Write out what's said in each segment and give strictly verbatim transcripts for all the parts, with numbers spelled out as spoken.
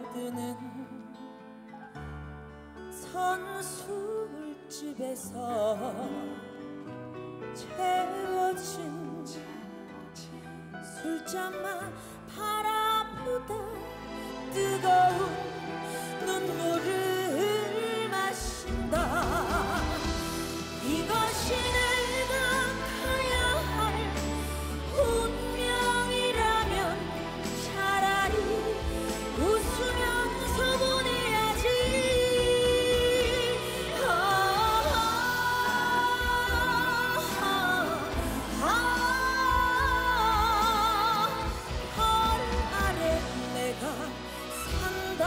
밀려드는 선술집에서 채워진 술잔만 바라보다 뜨거운 눈물을 마신다. 이것이 내가 가야 할 운명이라면 차라리 웃으면서 보내야지. 아, 아, 아, 별 아래 내가 산다.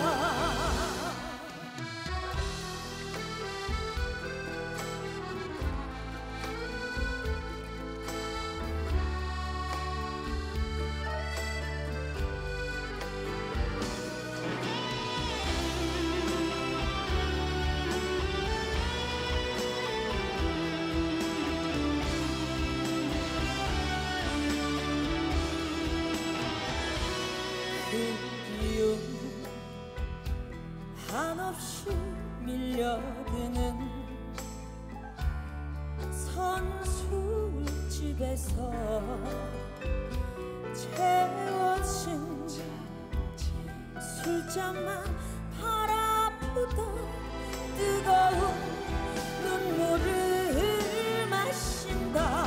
그 기운 한없이 밀려드는 선술집에서 채워진 술잔만 바라보다 뜨거운 눈물을 마신다.